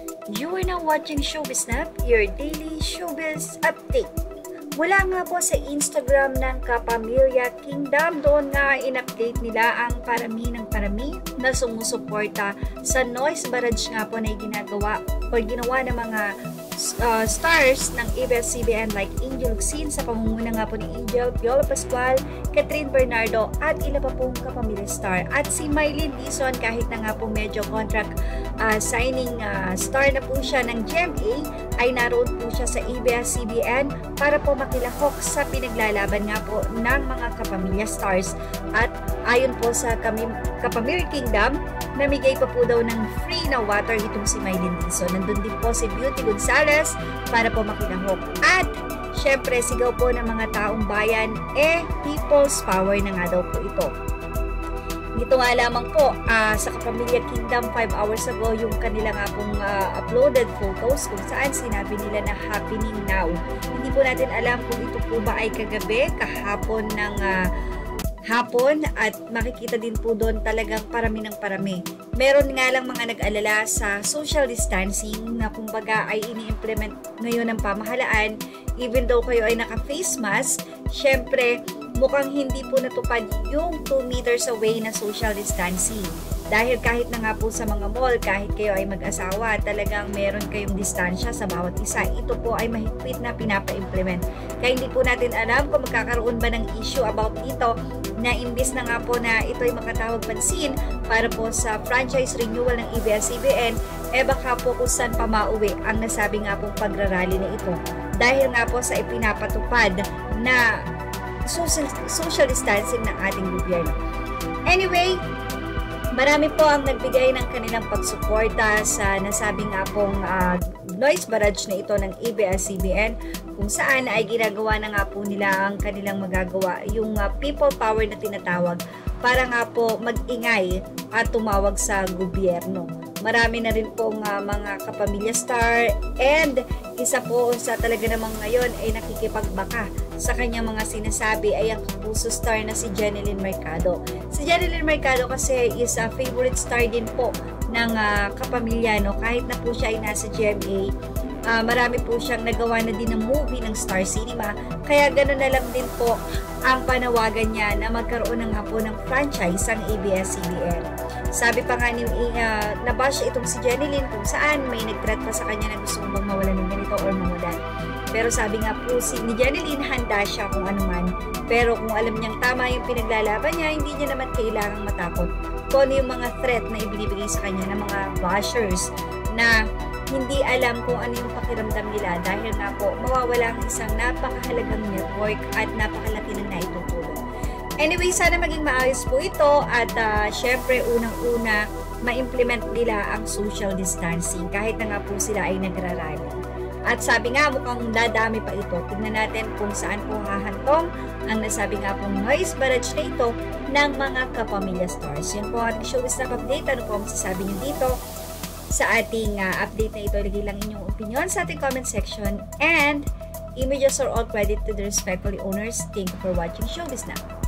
You are now watching Showbiz Snap, your daily showbiz update. Wala nga po sa Instagram ng Kapamilya Kingdom. Doon nga in-update nila ang parami ng parami na sumusuporta sa noise barrage nga po na ginagawa o ginawa ng mga stars ng ABS-CBN like Angel Luxin sa pamumuno nga po ni Angel, Piolo Pascual, Catherine Bernardo at ilan pa pong Kapamilya star. At si Mylene Dizon, kahit na nga po medyo contract signing star na po siya ng GMA, ay naroon po siya sa ABS-CBN para po makilahok sa pinaglalaban nga po ng mga Kapamilya stars. At ayon po sa Kapamilya Kingdom, namigay pa po daw ng free na water itong si Mylene Dizon. Nandun din po si Beauty Gonzalez para po makilahok. At syempre, sigaw po ng mga taong bayan, people's power na nga daw po ito. Dito nga lamang po, sa Kapamilya Kingdom 5 hours ago, yung kanila nga pong uploaded photos kung saan sinabi nila na happening now. Hindi po natin alam kung ito po ba ay kagabi, kahapon ng hapon, at makikita din po doon talagang parami ng parami. Meron nga lang mga nag-alala sa social distancing na kumbaga ay ini-implement ngayon ng pamahalaan. Even though kayo ay naka-face mask, syempre mukhang hindi po natupad yung 2 meters away na social distancing. Dahil kahit na nga po sa mga mall, kahit kayo ay mag-asawa, talagang meron kayong distansya sa bawat isa. Ito po ay mahigpit na pinapa-implement. Kaya hindi po natin alam kung magkakaroon ba ng issue about dito na imbis na nga po na ito ay makatawag pansin para po sa franchise renewal ng ABS-CBN, baka po kung saan pa mauwi ang nasabi nga pong pagrarally na ito. Dahil nga po sa ipinapatupad na social distancing ng ating gobyerno. Anyway, marami po ang nagbigay ng kanilang pagsuporta sa nasabi nga pong noise barrage na ito ng ABS-CBN, kung saan ay ginagawa na nga po nila ang kanilang magagawa, yung people power na tinatawag, para nga po mag-ingay at tumawag sa gobyerno. Marami na rin pong mga Kapamilya star, and isa po sa talaga namang ngayon ay nakikipagbaka sa kanyang mga sinasabi ay ang Kapuso star na si Jeneline Mercado. Si Jeneline Mercado kasi is a favorite star din po ng Kapamilya, no? Kahit na po siya ay nasa GMA, marami po siyang nagawa na din ng movie ng Star Cinema, kaya gano'n na lang din po ang panawagan niya na magkaroon na nga po ng franchise ang ABS-CBN. Sabi pa nga ni nabash itong si Jeneline kung saan may nag-threat pa sa kanya na gusto mong mawalan ng ganito or mawalan. Pero sabi nga po ni Jeneline, handa siya kung ano man. Pero kung alam niyang tama yung pinaglalaban niya, hindi niya naman kailangang matakot kung ano yung mga threat na ibinibigay sa kanya ng mga bashers na hindi alam kung ano yung pakiramdam nila, dahil nga po mawawala ang isang napakahalagang network at napakalaki ng naitutulong. Anyway, sana maging maayos po ito at syempre unang-una ma-implement nila ang social distancing kahit na nga po sila ay nagrarally. At sabi nga mukhang dadami pa ito. Tignan natin kung saan po hahantong ang nasabi nga pong noise barrage na ito ng mga Kapamilya stars. Yan po ating showbiz na update. Ano po ang masasabi niyo dito sa ating update na ito? Lagay lang inyong opinion sa ating comment section, and images are all credit to the respectfully owners. Thank you for watching Showbiz Now.